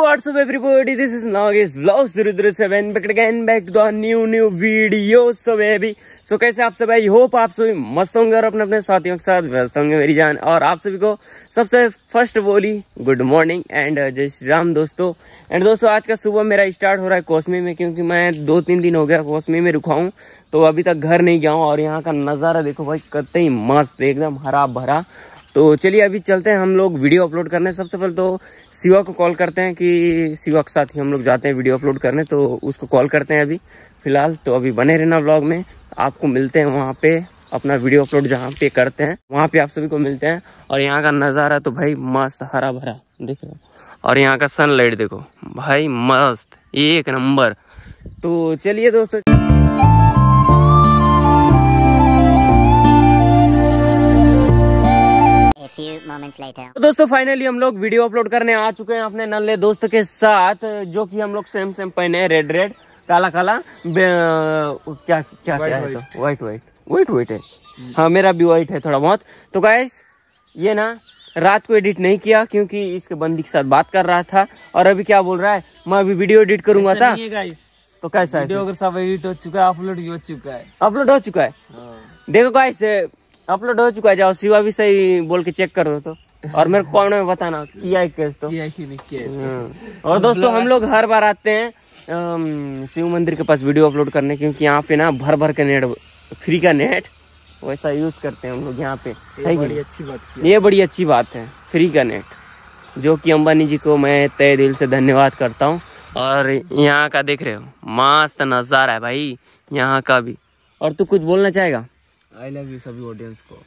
what's up everybody, this is Nagesh Vlogs 007 back again back to the new video. So baby, so कैसे आप सब? I hope आप सभी मस्त होंगे और अपने अपने साथियों के साथ व्यस्त होंगे मेरी जान। और आप सभी को सबसे फर्स्ट बोली गुड मॉर्निंग एंड जय श्री राम दोस्तों। एंड दोस्तों आज का सुबह मेरा स्टार्ट हो रहा है कोसमी में, क्योंकि मैं 2-3 दिन हो गया कोसमी में रुका हूँ, तो अभी तक घर नहीं गया हूँ। और यहाँ का नज़ारा देखो भाई, कतई मस्त, एकदम हरा भरा। तो चलिए अभी चलते हैं हम लोग वीडियो अपलोड करने। सबसे पहले तो शिवा को कॉल करते हैं कि शिवा के साथ ही हम लोग जाते हैं वीडियो अपलोड करने, तो उसको कॉल करते हैं अभी फिलहाल। तो अभी बने रहना व्लॉग में, आपको मिलते हैं वहाँ पे अपना वीडियो अपलोड जहाँ पे करते हैं, वहाँ पे आप सभी को मिलते हैं। और यहाँ का नज़ारा तो भाई मस्त हरा भरा देख लो, और यहाँ का सनलाइट देखो भाई मस्त एक नंबर। तो चलिए दोस्तों, तो दोस्तों फाइनली हम लोग वीडियो अपलोड करने आ चुके हैं अपने नल्ले दोस्त के साथ, जो कि हम लोग सेम पहने हैं, रेड काला क्या क्या है, तो व्हाइट है। हाँ मेरा भी व्हाइट है थोड़ा बहुत। तो गाइस ये ना रात को एडिट नहीं किया क्योंकि इसके बंदी के साथ बात कर रहा था, और अभी क्या बोल रहा है, मैं अभी वीडियो एडिट करूंगा था। तो कैसा वीडियो अगर सब एडिट हो चुका है, अपलोड भी हो चुका है। देखो गाइस अपलोड हो चुका है, जाओ शिवा भी सही बोल के चेक करो तो, और मेरे को कॉमेंट में बताना किया है केस तो। और दोस्तों हम लोग हर बार आते हैं शिव मंदिर के पास वीडियो अपलोड करने, क्योंकि यहाँ पे ना भर के नेट, फ्री का नेट वैसा यूज करते हैं हम लोग यहाँ पे। ये बड़ी अच्छी बात है, फ्री का नेट, जो कि अंबानी जी को मैं तहे दिल से धन्यवाद करता हूँ। और यहाँ का देख रहे हो मस्त नजारा है भाई यहाँ का भी। और तू कुछ बोलना चाहेगा? आई लव यू सभी ऑडियंस को।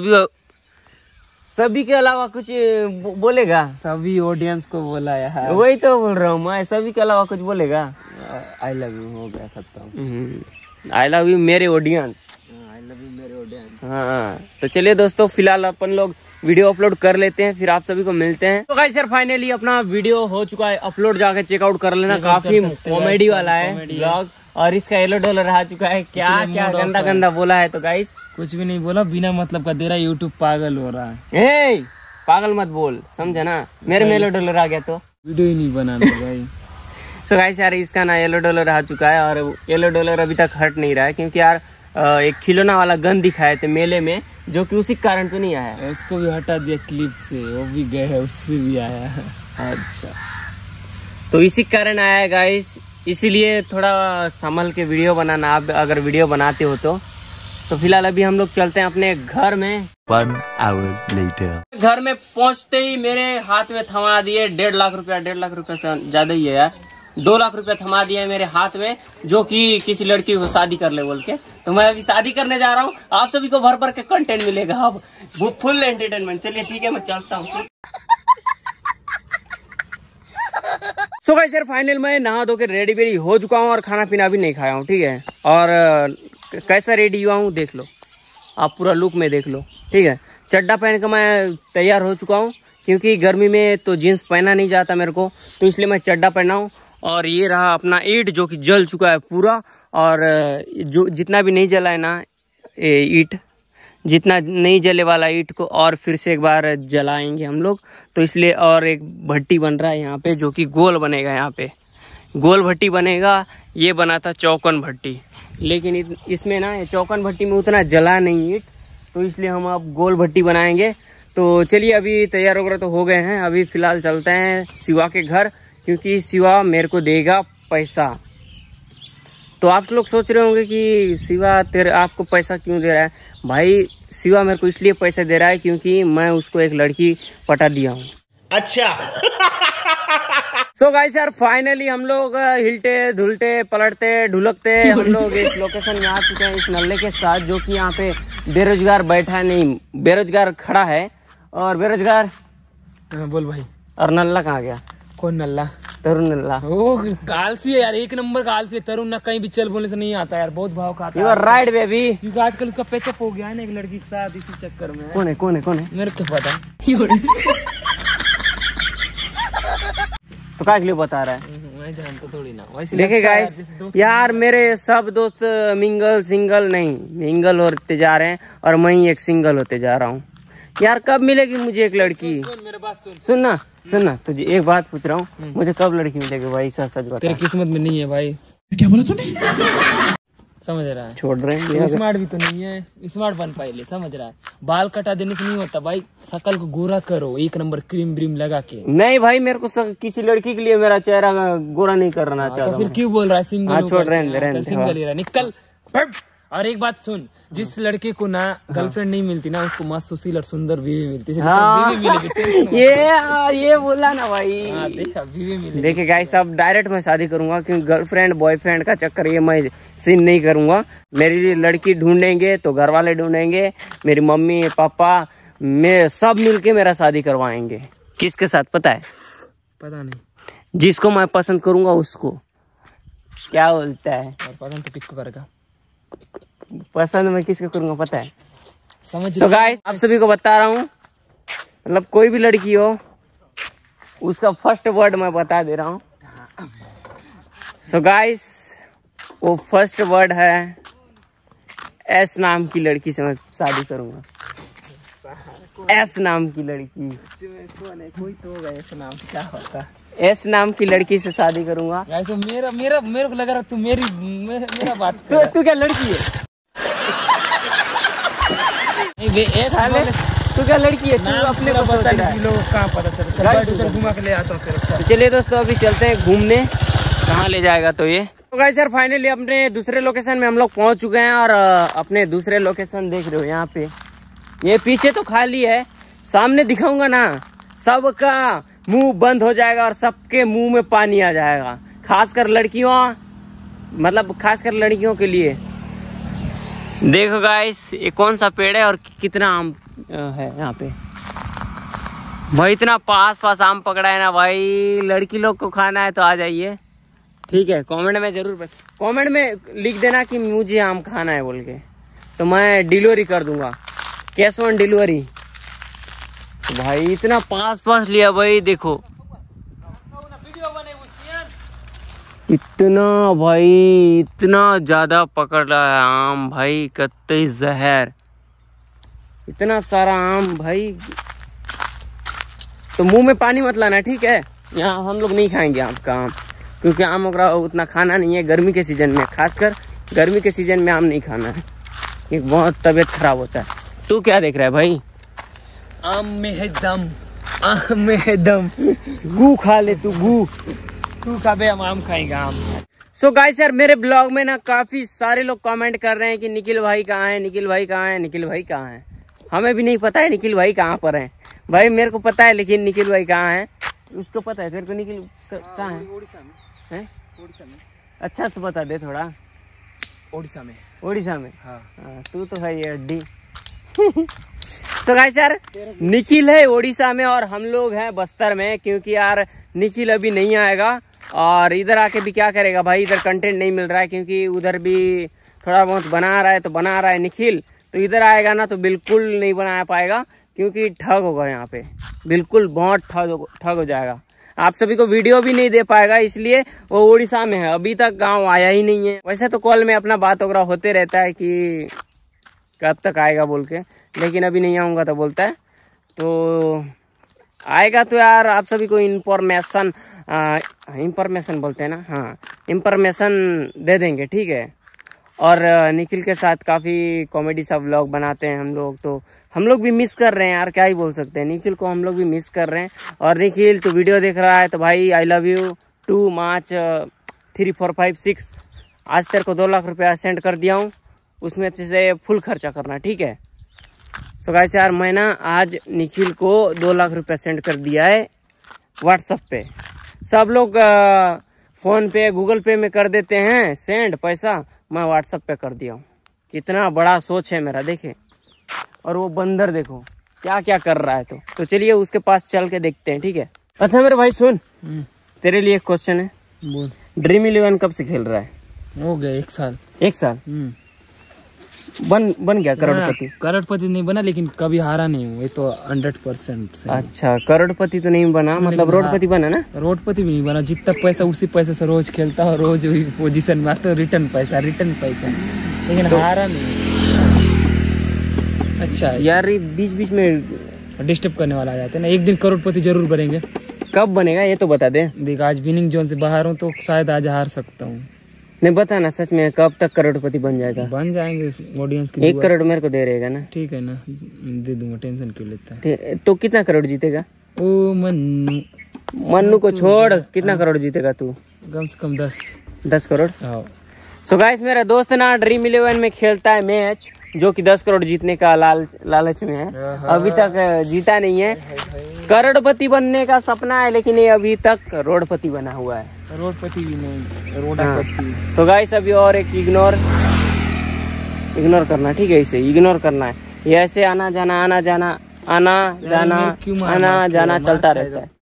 सभी के अलावा कुछ बोलेगा? सभी ऑडियंस को बोला यार, वही तो बोल रहा हूँ मैं, सभी के अलावा कुछ बोलेगा? आई लव यू हो गया खत्म। आई लव यू मेरे ऑडियंस। हाँ तो चलिए दोस्तों फिलहाल अपन लोग वीडियो अपलोड कर लेते हैं, फिर आप सभी को मिलते हैं। तो गाइस यार फाइनली अपना वीडियो हो चुका है अपलोड, जाके चेकआउट कर लेना, काफी कॉमेडी वाला है ब्लॉग। और इसका येलो डॉलर आ चुका है, क्या गंदा बोला है। तो गाइस कुछ भी नहीं बोला, बिना मतलब का दे रहा, यूट्यूब पागल हो रहा है। पागल मत बोल, समझा ना, मेरे में येलो डॉलर आ गया तो वीडियो ही नहीं बनाना भाई। सो गाइस यार इसका ना येलो डॉलर आ चुका है, और येलो डॉलर अभी तक हट नहीं रहा है, क्योंकि यार एक खिलौना वाला गन दिखाए थे मेले में, जो कि उसी कारण तो नहीं आया है। उसको भी हटा दिया क्लिप से, वो भी गए है, उससे भी आया है। अच्छा तो इसी कारण आया है गाइस, इसीलिए थोड़ा संभल के वीडियो बनाना, आप अगर वीडियो बनाते हो तो फिलहाल अभी हम लोग चलते हैं अपने घर में। 1 hour later घर में पहुंचते ही मेरे हाथ में थमा दिए 1.5 लाख रुपया। 1.5 लाख रुपया से ज्यादा ही है यार, 2 लाख रुपया थमा दिया है मेरे हाथ में, जो कि किसी लड़की को शादी कर ले बोल के। तो मैं अभी शादी करने जा रहा हूँ, आप सभी को भर के कंटेंट मिलेगा, अब वो फुल एंटरटेनमेंट। चलिए ठीक है मैं चलता हूँ। सो गाइस यार फाइनल मैं नहा धो के रेडी हो चुका हूँ, और खाना पीना भी नहीं खाया हूँ, ठीक है। और कैसा रेडी हुआ हूँ देख लो, आप पूरा लुक में देख लो, ठीक है। चड्डा पहन के मैं तैयार हो चुका हूँ, क्योंकि गर्मी में तो जीन्स पहना नहीं जाता मेरे को, तो इसलिए मैं चड्डा पहना हूँ। और ये रहा अपना ईंट, जो कि जल चुका है पूरा, और जो जितना भी नहीं जला है ना ईंट, जितना नहीं जले वाला ईंट को और फिर से एक बार जलाएंगे हम लोग, तो इसलिए। और एक भट्टी बन रहा है यहाँ पे, जो कि गोल बनेगा, यहाँ पे गोल भट्टी बनेगा। ये बना था चौकन भट्टी, लेकिन इसमें ना चौकन भट्टी में उतना जला नहीं ईंट, तो इसलिए हम अब गोल भट्टी बनाएंगे। तो चलिए अभी तैयार वगैरह तो हो गए हैं, अभी फिलहाल चलते हैं शिवा के घर, क्योंकि शिवा मेरे को देगा पैसा। तो आप लोग सोच रहे होंगे कि शिवा आपको पैसा क्यों दे रहा है? भाई शिवा मेरे को इसलिए पैसा दे रहा है क्योंकि मैं उसको एक लड़की पटा दिया हूँ। अच्छा सो गाइस यार फाइनली हम लोग हिलते धुलते पलटते ढुलकते हम लोग इस लोकेशन में आ चुके हैं, इस नल्ले के साथ, जो कि यहाँ पे बेरोजगार बैठा है, नहीं बेरोजगार खड़ा है। और बेरोजगार बोल भाई। और नल्ला कहाँ गया? कौन नल्ला? तरुण नल्ला। ओ कालसी है यार, एक नंबर का आलसी है तरुण ना, कहीं भी चल बोलने से नहीं आता यार, बहुत भाव खाता है। यू आर राइट बेबी, क्योंकि आजकल उसका पेचअप हो गया है ना एक लड़की के साथ, इसी चक्कर में। कौन है मेरे को पता। तो क्या के लिए बता रहा है? मैं जानता थोड़ी ना। वैसे देखे गाइस यार मेरे सब दोस्त सिंगल नहीं मिंगल होते जा रहे हैं, और मैं ही एक सिंगल होते जा रहा हूँ, यार कब मिलेगी मुझे एक लड़की? सुन मेरे बात सुन। सुनना तुझे एक बात पूछ रहा हूँ, मुझे कब लड़की मिलेगी भाई? सच सच बता। तेरे किस्मत में नहीं है भाई। क्या बोला तूने? समझ रहा है? छोड़ रहे हैं स्मार्ट भी तो नहीं है, स्मार्ट बन पहले, समझ रहा है? बाल कटा देने से नहीं होता भाई, शकल को गोरा करो, एक नंबर क्रीम ब्रीम लगा के। नहीं भाई, मेरे को किसी लड़की के लिए मेरा चेहरा गोरा नहीं करना चाहता। तो फिर क्यों बोल रहा है सिंगल? हाँ, छोड़ रहे हैं, सिंगल ही रहा, निकल। और एक बात सुन, जिस लड़के को ना गर्लफ्रेंड नहीं मिलती ना, उसको मस्त सुशील और सुंदर बीवी मिलती है। हाँ, ये बोला ना भाई। बीवी मिलेगी। देखिए गाइस, अब डायरेक्ट मैं शादी करूंगा, क्योंकि गर्लफ्रेंड बॉयफ्रेंड का चक्कर ये मैं सीन नहीं करूंगा। मेरी लड़की ढूंढेंगे तो घर वाले ढूंढेंगे, मेरी मम्मी पापा मैं सब मिलके मेरा शादी करवाएंगे। किसके साथ पता है? पता नहीं। जिसको मैं पसंद करूंगा उसको। क्या बोलता है? और पसंद तो किसको करेगा? पसंद मैं किसको करूंगा पता है? समझ। So guys, आप सभी को बता रहा हूँ, मतलब कोई भी लड़की हो उसका फर्स्ट वर्ड मैं बता दे रहा हूँ। So guys, वो फर्स्ट वर्ड है एस नाम की लड़की से मैं शादी करूंगा। एस नाम की लड़की। कोई तो होगा ऐसा नाम, क्या होता? एस नाम की लड़की से शादी करूंगा। ऐसे मेरे को लग रहा तू मेरा बात कर। तू क्या लड़की है? तू क्या लड़की है? तू अपने को पता नहीं, लोग कहाँ पता चला। घुमा के ले आता हूँ फिर। चलिए दोस्तों, अभी चलते हैं घूमने। कहाँ ले जाएगा तो ये? तो गाइस सर, फाइनली अपने दूसरे लोकेशन में हम लोग पहुंच चुके हैं, और अपने दूसरे लोकेशन देख रहे हो यहाँ पे। ये पीछे तो खाली है, सामने दिखाऊंगा ना सबका मुंह बंद हो जाएगा और सबके मुंह में पानी आ जाएगा, खासकर लड़कियों, मतलब खासकर लड़कियों के लिए। देखो गाइस, ये कौन सा पेड़ है और कितना आम है यहाँ पे भाई। इतना पास आम पकड़ा है ना भाई। लड़की लोग को खाना है तो आ जाइए, ठीक है? कमेंट में जरूर कमेंट में लिख देना कि मुझे आम खाना है बोल के, तो मैं डिलीवरी कर दूंगा, कैश ऑन डिलीवरी। तो भाई इतना पास लिया भाई, देखो इतना भाई, इतना ज्यादा पकड़ रहा है आम भाई, कत्ते जहर, इतना सारा आम भाई। तो मुंह में पानी मत लाना, ठीक है? यहाँ हम लोग नहीं खाएंगे आपका आम, क्योंकि आम वगैरह उतना खाना नहीं है गर्मी के सीजन में, खासकर गर्मी के सीजन में आम नहीं खाना है, एक बहुत तबीयत खराब होता है। तू क्या देख रहा है भाई? आम में है दम, आम में है दम। गू खा ले तू, गू। तू का बे, हम आम खाएंगे आम। सो गाइस यार, मेरे ब्लॉग में ना काफी सारे लोग कमेंट कर रहे हैं कि निखिल भाई कहाँ है, निखिल भाई कहाँ है, निखिल भाई कहाँ है। हमें भी नहीं पता है निखिल भाई कहाँ पर है भाई, मेरे को पता है, लेकिन निखिल भाई कहाँ है उसको पता है। तेरे को निखिल कहाँ है? ओडिशा में। ओडिशा में। अच्छा तो बता दे थोड़ा। ओडिशा में। ओडिशा में? हाँ। तू तो है ये अड्डी। सो गाइस यार, निखिल है ओडिशा में और हम लोग हैं बस्तर में, क्योंकि यार निखिल अभी नहीं आएगा, और इधर आके भी क्या करेगा भाई, इधर कंटेंट नहीं मिल रहा है, क्योंकि उधर भी थोड़ा बहुत बना रहा है, तो बना रहा है निखिल, तो इधर आएगा ना तो बिल्कुल नहीं बना पाएगा, क्योंकि ठग होगा यहाँ पे, बिल्कुल बहुत ठग हो जाएगा। आप सभी को वीडियो भी नहीं दे पाएगा, इसलिए वो उड़ीसा में है, अभी तक गांव आया ही नहीं है। वैसे तो कॉल में अपना बात वगैरह होते रहता है कि कब तक आएगा बोल के, लेकिन अभी नहीं आऊँगा तो बोलता है। तो आएगा तो यार आप सभी को इन्फॉर्मेशन बोलते हैं ना, हाँ, इन्फॉर्मेशन दे देंगे, ठीक है? और निखिल के साथ काफ़ी कॉमेडी सा व्लॉग बनाते हैं हम लोग, तो हम लोग भी मिस कर रहे हैं यार, क्या ही बोल सकते हैं, निखिल को हम लोग भी मिस कर रहे हैं। और निखिल तो वीडियो देख रहा है तो भाई आई लव यू 2 मार्च 3 4 5 6, आज तेरे को 2 लाख रुपया सेंड कर दिया हूँ, उसमें अच्छे से फुल खर्चा करना, ठीक है? सो गाइस यार, मैं ना आज निखिल को 2 लाख रुपया सेंड कर दिया है व्हाट्सएप पे। सब लोग फ़ोन पे गूगल पे में कर देते हैं सेंड पैसा, मैं व्हाट्सएप पे कर दिया हूँ। कितना बड़ा सोच है मेरा, देखे। और वो बंदर देखो क्या क्या कर रहा है, तो चलिए उसके पास चल के देखते हैं, ठीक है? अच्छा मेरे भाई सुन, तेरे लिए एक क्वेश्चन है, बोल। ड्रीम 11 कब से खेल रहा है? हो गया 1 साल। 1 साल बन गया करोड़पति? करोड़पति नहीं बना, लेकिन कभी हारा नहीं हूँ, ये तो 100% से। अच्छा, करोड़पति तो नहीं बना, मतलब रोडपति बना ना? रोडपति भी नहीं बना, जितना पैसा उसी पैसे से रोज खेलता हूँ, रोज वही पोजीशन में आता, रिटर्न पैसा, लेकिन हारा नहीं। अच्छा यार, बीच बीच में डिस्टर्ब करने वाला आ जाता है ना। एक दिन करोड़पति जरूर बनेंगे। कब बनेगा ये तो बता दे। देख आज विनिंग जोन से बाहर हूँ तो शायद आज हार सकता हूँ। नहीं बता ना सच में कब तक करोड़पति बन जाएगा। बन जाएंगे ऑडियंस की 1 करोड़ मेरे को दे रहेगा ना। ठीक है ना, दे दूंगा, टेंशन क्यों लेता है। तो कितना करोड़ जीतेगा? ओ मन्नू, मन्नू को छोड़, कितना करोड़ जीतेगा तू? कम से कम 10 करोड़। हाँ। सो गाइस मेरा दोस्त ना ड्रीम 11 में खेलता है मैच, जो कि 10 करोड़ जीतने का लालच में है। अभी तक जीता नहीं है। करोड़पति बनने का सपना है लेकिन ये अभी तक रोडपति बना हुआ है। रोडपति भी नहीं, रोडापति। तो गाइस अभी और एक इग्नोर करना, ठीक है, इसे इग्नोर करना है। ये ऐसे आना जाना चलता रहता है।